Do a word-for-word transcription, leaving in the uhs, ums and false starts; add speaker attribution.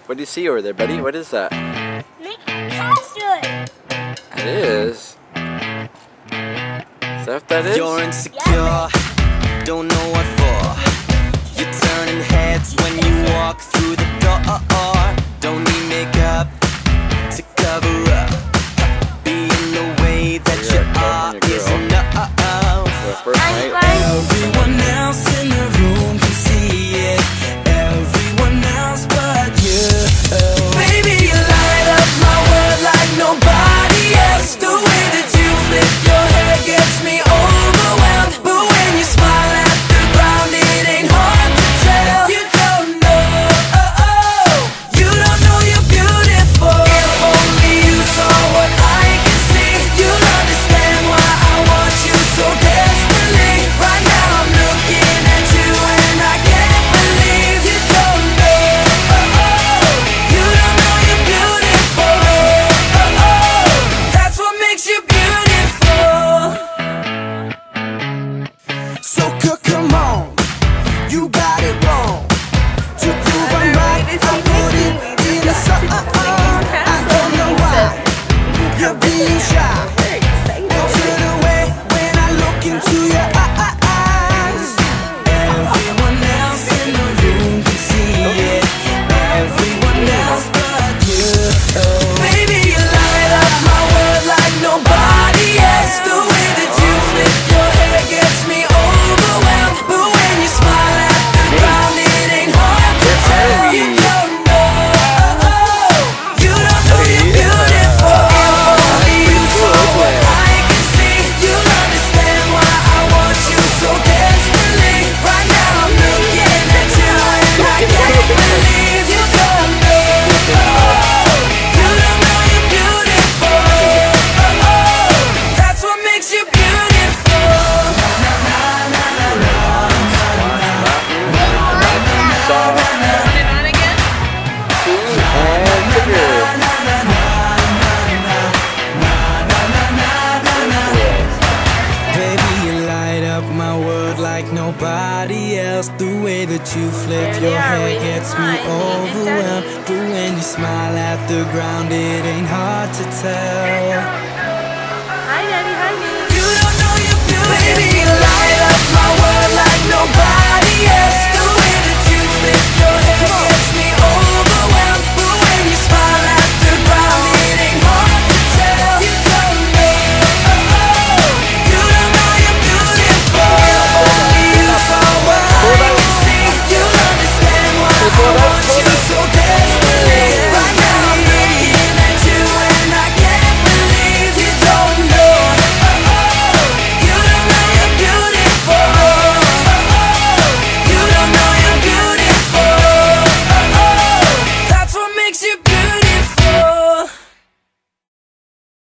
Speaker 1: What do you see over there, buddy? What is that?
Speaker 2: Make castle.
Speaker 1: It is. Is that what that is?
Speaker 3: You're insecure, don't know what for. You're turning heads when you walk through the door. Don't need makeup to cover up. Being the way that you are is enough.
Speaker 1: First night.
Speaker 3: Everyone else in the room can see it. Everyone else but you. Baby, you light up my world like nobody else. The way that you flip your hair gets me overwhelmed. But when you smile at the ground, it ain't hard to tell. You don't know, oh, oh. You don't know you're beautiful. If only you saw what I can see, you'll understand why I want you so desperately. Right now I'm looking at you and I can't believe you don't know, oh, oh. You don't know you're beautiful, oh, oh. That's what makes you beautiful. So come on, you got it wrong. To prove I'm right, I'm putting in a song. I don't know why you're being shy. Turn away when I look into your eyes. Everyone else in the room can see it. Everyone else but you. Baby, you light up my world like nobody else. The way that you flip your hair gets me overwhelmed. But when you smile at the ground, it ain't hard to tell. You don't know, oh, oh. You don't know you're beautiful. If only you saw what I can see, you'll understand why I want you so desperately. Right now I'm looking at you and I can't believe you don't know, oh, oh. You don't know you're beautiful, oh, oh. That's what makes you beautiful. Baby, you light up my world like nobody else. The way that you flip your hair gets me overwhelmed. But when you smile at the ground, it ain't hard to tell.
Speaker 2: Hi, Daddy. Hi, Daddy.
Speaker 3: You don't know you're beautiful. Baby, you light up my world like nobody else. The way that you flip